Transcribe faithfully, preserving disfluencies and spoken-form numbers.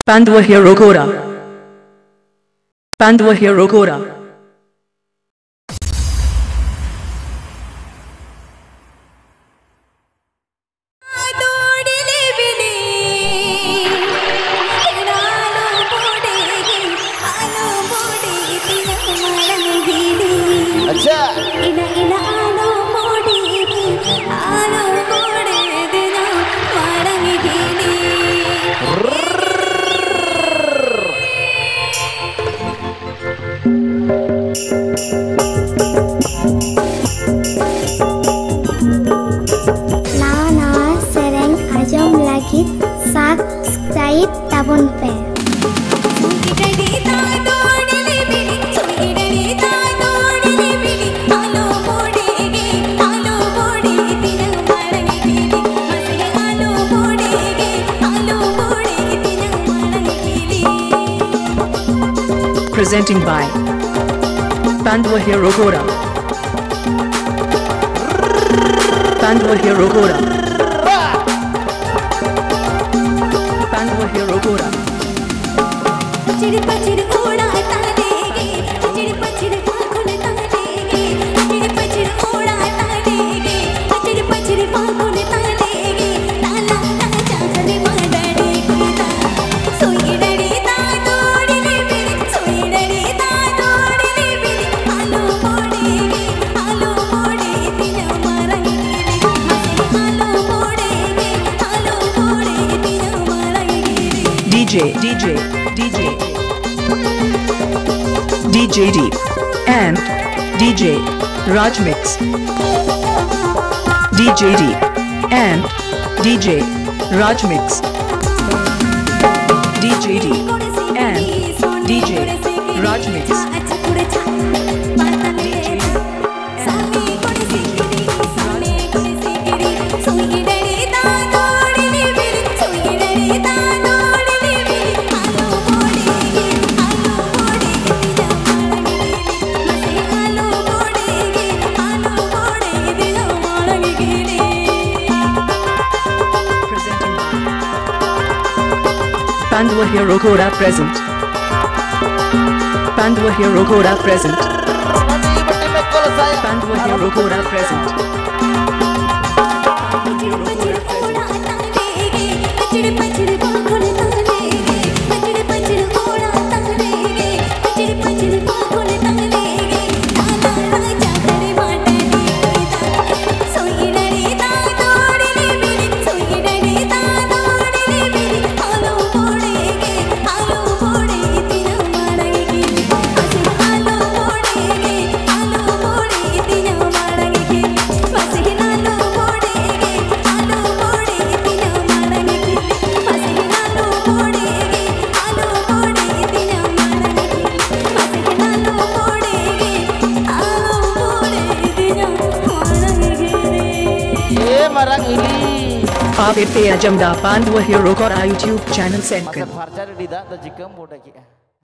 Pandua hero Kora. Pandua hero Kora. Subscribe Dabung pe. Presenting by Pandua hero Kora. Pandua hero Kora. Pandua hero Kora. DJ, DJ, DJ, DJ Deep, and DJ Raj Mix. DJ Deep and DJ Raj Mix. DJ Deep and DJ Raj Mix. Pandua hero Kora present. Pandua hero Kora present. Pandua hero Kora present. आप इतने अजमदा पांडवा हीरो कोरा YouTube channel send कर।